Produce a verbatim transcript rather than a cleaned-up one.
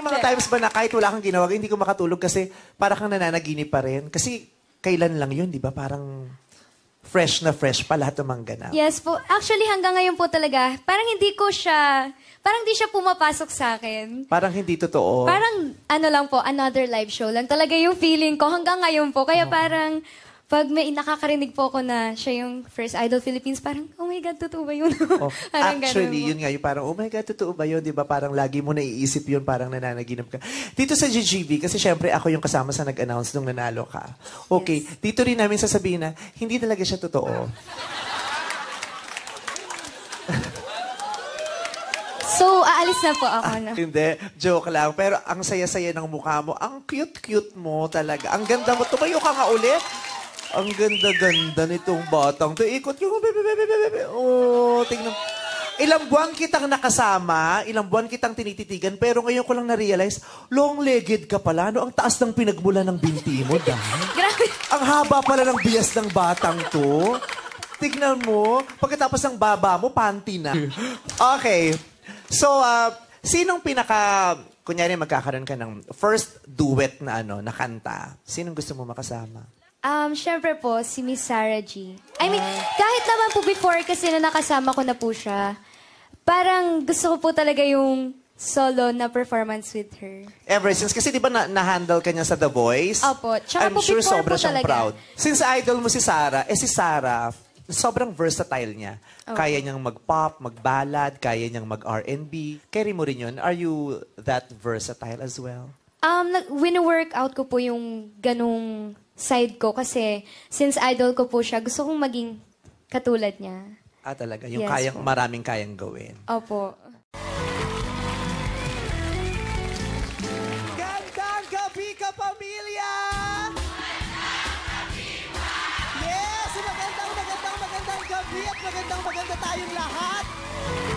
mga times ba na kahit wala kang ginawa, hindi ko makatulog kasi para kang nananaginip pa rin? Kasi kailan lang yun, di ba? Parang fresh na fresh pa lahat ng mga ganap. Yes po. Actually, hanggang ngayon po talaga, parang hindi ko siya, parang hindi siya pumapasok sa akin. Parang hindi totoo. Parang, ano lang po, another live show lang. Talaga yung feeling ko hanggang ngayon po. Kaya oh. parang, pag may nakakarinig po ako na siya yung first Idol Philippines, parang, oh my God, totoo ba yun? Oh, actually, yun nga yung parang, oh my God, totoo ba yun? Di ba? Parang lagi mo naiisip yun, parang nananaginip ka. Dito sa G G V, kasi syempre ako yung kasama sa nag-announce nung nanalo ka. Okay, yes. Dito rin namin sasabihin na, hindi talaga siya totoo. So, aalis na po ako na. Ah, hindi, joke lang. Pero ang saya-saya ng mukha mo, ang cute-cute mo talaga. Ang ganda mo. Tumayo ka nga ulit. Ang ganda-ganda nitong batang. Ikot yung... Oh, tingnan. Ilang buwan kitang nakasama, ilang buwan kitang tinititigan, pero ngayon ko lang na-realize, long-legged ka pala. No? Ang taas ng pinagmula ng binti mo, dahil. Grabe. Ang haba pala ng bias ng batang to. Tignan mo, pagkatapos ng baba mo, panty na. Okay. So, uh, sinong pinaka... Kunyari, magkakaroon ka ng first duet na ano, na kanta. Sinong gusto mo makasama? Um, syempre po, si Miss Sarah G. I mean, kahit naman po before kasi na nakasama ko na po siya, parang gusto ko po talaga yung solo na performance with her. Ever since, kasi di ba na- na-handle ka niya sa The Voice? Opo. Tsaka I'm po sure before sobra po siyang talaga. proud. Since idol mo si Sarah, eh si Sarah, sobrang versatile niya. Oh. Kaya niyang mag-pop, mag-ballad, kaya niyang mag-R and B. Carry mo rin yun. Are you that versatile as well? Um, wino-workout ko po yung ganung side ko kasi since idol ko po siya, gusto kong maging katulad niya. Ah, talaga? Yung Yes, kayang, po. maraming kayang gawin. Opo. Gandang gabi ka, pamilya! Yes! Magandang, magandang, magandang gabi at magandang, maganda tayong lahat!